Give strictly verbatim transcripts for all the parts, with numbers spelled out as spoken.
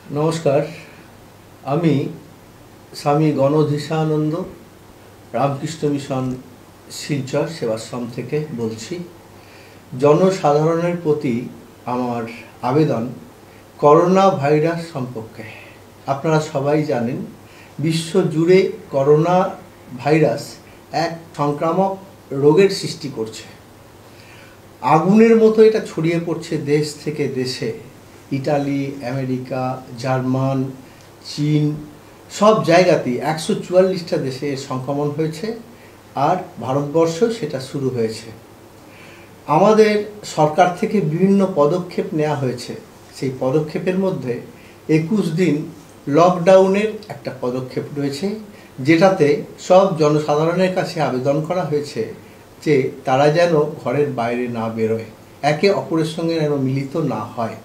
नमस्कार आमी स्वामी गणधीशानंद रामकृष्ण मिशन शिलचर सेवाश्रम थेके बोलছি जनसाधारणের प्रति आमार आवेदन करोना भाइरास सम्पर्के आपनारा सबाई जानेन विश्व जुड़े करोना भाइरास एक संक्रामक रोगेर सृष्टि करছে आगुनेर मतो एटा छड़िए पड़ছে देश थेके देशे इटाली अमेरिका जार्मान चीन सब जायगाते एकशो चुवाल्लिसटा देशे संक्रमण हয়েছে और भारतवर्ष सेटा शुरू हয়েছে आमादेर सरकार थेके विभिन्न पदक्षेप नेওয়া হয়েছে সেই পদক্ষেপের মধ্যে একুশ दिन लकडाउनेर একটা পদক্ষেপ রয়েছে যেটাতে সব জনসাধারণের কাছে আবেদন করা হয়েছে যে তারা যেন ঘরের বাইরে না বেরোয় একে অপরের সঙ্গে যেন মিলিত না হয়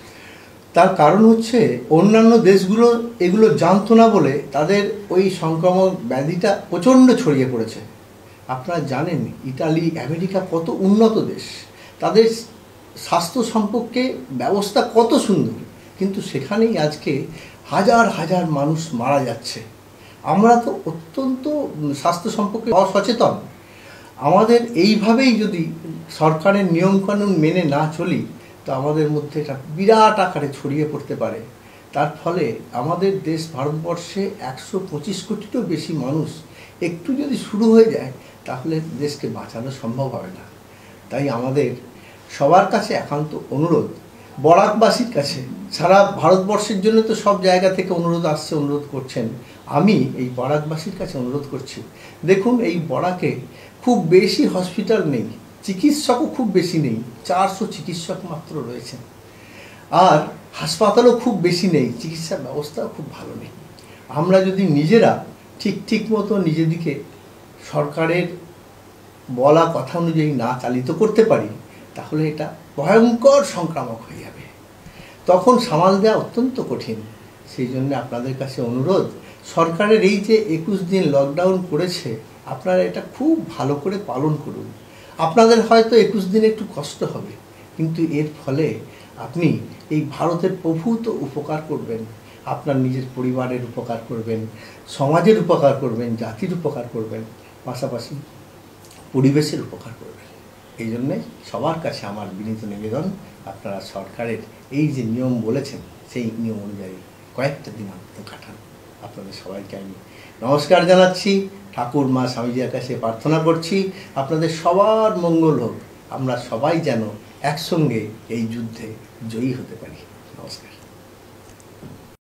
তার কারণ হচ্ছে অন্যান্য দেশগুলো এগুলো জানতো না বলে তাদের ওই সংক্রমণ ব্যাধিটা প্রচণ্ড ছড়িয়ে পড়েছে আপনারা জানেন ইতালি আমেরিকা কত উন্নত দেশ তাদের স্বাস্থ্য সম্পর্কে ব্যবস্থা কত সুন্দর কিন্তু সেখানেই আজকে হাজার হাজার মানুষ মারা যাচ্ছে আমরা তো অত্যন্ত স্বাস্থ্য সম্পর্কে অসচেতন আমাদের এইভাবেই যদি সরকারের নিয়মকানুন মেনে না চলি তো আমাদের মধ্যে একটা বিরাট আকারে ছড়িয়ে পড়তে পারে তার ফলে আমাদের দেশ ভারতবর্ষে একশো পঁচিশ কোটিরও বেশি মানুষ একটু যদি শুরু হয়ে যায় তাহলে দেশকে বাঁচানো সম্ভব হবে না তাই আমাদের সবার কাছে একান্ত অনুরোধ বরাকবাসীর কাছে সারা ভারতবর্ষের জন্য তো সব জায়গা থেকে অনুরোধ আসছে অনুরোধ করছেন আমি এই বরাকবাসীর কাছে অনুরোধ করছি দেখুন এই বরাকে খুব বেশি হসপিটাল নেই চিকিৎসকও খুব বেশি নেই চারশো চিকিৎসক মাত্র রয়েছেন আর হাসপাতালও খুব বেশি নেই চিকিৎসা ব্যবস্থাও খুব ভালো নেই আমরা যদি নিজেরা ঠিক ঠিক মতো নিজেদিকে সরকারের বলা কথা অনুযায়ী না চালিত করতে পারি তাহলে এটা ভয়ঙ্কর সংক্রামক হয়ে যাবে তখন সামাল দেওয়া অত্যন্ত কঠিন সেই জন্য আপনাদের কাছে অনুরোধ সরকারের এই যে একুশ দিন লকডাউন করেছে আপনারা এটা খুব ভালো করে পালন করুন আপনাদের হয়তো একুশ দিন একটু কষ্ট হবে কিন্তু এর ফলে আপনি এই ভারতের প্রভূত উপকার করবেন আপনার নিজের পরিবারের উপকার করবেন সমাজের উপকার করবেন জাতির উপকার করবেন পাশাপাশি পরিবেশের উপকার করবেন এই জন্যে সবার কাছে আমার বিনীত নিবেদন আপনারা সরকারের এই যে নিয়ম বলেছেন সেই নিয়ম অনুযায়ী কয়েকটা দিন আপনাদের কাটান আপনাদের সবাইকে আমি নমস্কার জানাচ্ছি ঠাকুর মা স্বামীজির কাছে প্রার্থনা করছি আপনাদের সবার মঙ্গল হোক আমরা সবাই যেন একসঙ্গে এই যুদ্ধে জয়ী হতে পারি নমস্কার।